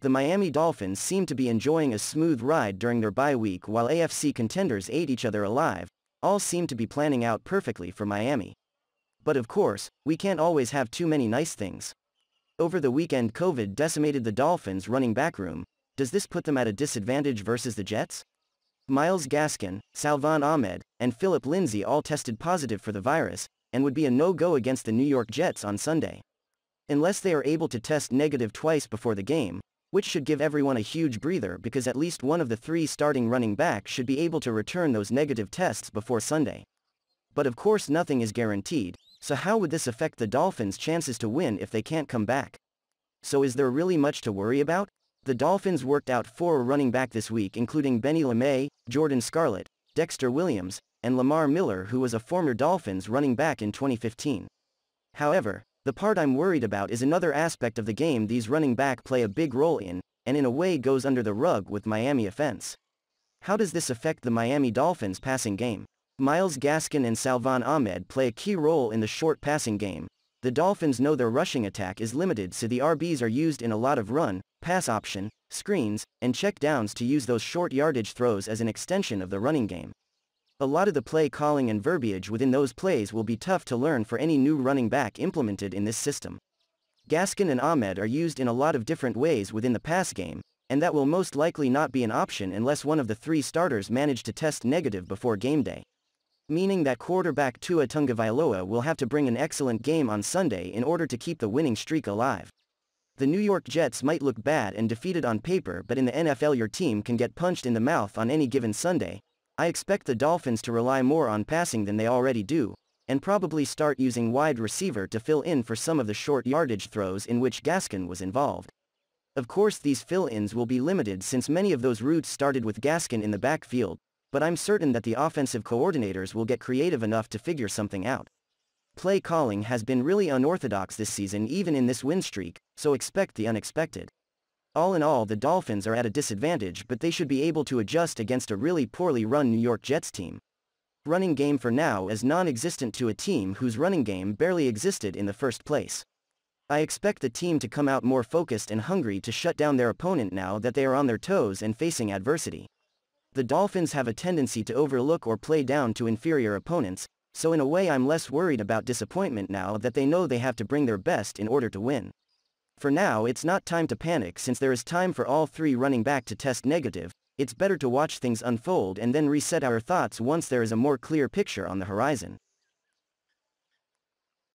The Miami Dolphins seem to be enjoying a smooth ride during their bye week while AFC contenders ate each other alive. All seem to be planning out perfectly for Miami. But of course, we can't always have too many nice things. Over the weekend, COVID decimated the Dolphins' running back room. Does this put them at a disadvantage versus the Jets? Myles Gaskin, Salvon Ahmed, and Philip Lindsay all tested positive for the virus, and would be a no-go against the New York Jets on Sunday. Unless they are able to test negative twice before the game, which should give everyone a huge breather because at least one of the 3 starting running backs should be able to return those negative tests before Sunday. But of course nothing is guaranteed, so how would this affect the Dolphins' chances to win if they can't come back? So is there really much to worry about? The Dolphins worked out 4 running back this week, including Benny LeMay, Jordan Scarlett, Dexter Williams, and Lamar Miller, who was a former Dolphins running back in 2015. However, the part I'm worried about is another aspect of the game these running back play a big role in, and in a way goes under the rug with Miami offense. How does this affect the Miami Dolphins passing game? Myles Gaskin and Salvon Ahmed play a key role in the short passing game. The Dolphins know their rushing attack is limited, so the RBs are used in a lot of run, pass option, screens, and check downs to use those short yardage throws as an extension of the running game. A lot of the play calling and verbiage within those plays will be tough to learn for any new running back implemented in this system. Gaskin and Ahmed are used in a lot of different ways within the pass game, and that will most likely not be an option unless one of the 3 starters manage to test negative before game day. Meaning that quarterback Tua Tagovailoa will have to bring an excellent game on Sunday in order to keep the winning streak alive. The New York Jets might look bad and defeated on paper, but in the NFL your team can get punched in the mouth on any given Sunday. I expect the Dolphins to rely more on passing than they already do, and probably start using wide receiver to fill in for some of the short yardage throws in which Gaskin was involved. Of course these fill-ins will be limited since many of those routes started with Gaskin in the backfield, but I'm certain that the offensive coordinators will get creative enough to figure something out. Play calling has been really unorthodox this season, even in this win streak, so expect the unexpected. All in all, the Dolphins are at a disadvantage, but they should be able to adjust against a really poorly run New York Jets team. Running game for now is non-existent to a team whose running game barely existed in the first place. I expect the team to come out more focused and hungry to shut down their opponent now that they are on their toes and facing adversity. The Dolphins have a tendency to overlook or play down to inferior opponents, so in a way I'm less worried about disappointment now that they know they have to bring their best in order to win. For now, it's not time to panic since there is time for all 3 running back to test negative. It's better to watch things unfold and then reset our thoughts once there is a more clear picture on the horizon.